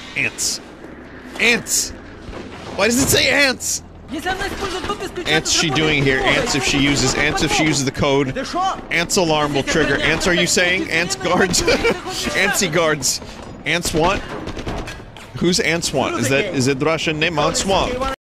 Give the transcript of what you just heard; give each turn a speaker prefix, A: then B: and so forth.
A: Ants. Ants! Why does it say ants? Ants she doing here? Ants if she uses the code. Ants alarm will trigger. Ants are you saying? Ants guards? Antsy guards. Ants want? Who's Ants want? Is it Russian name? Ants want.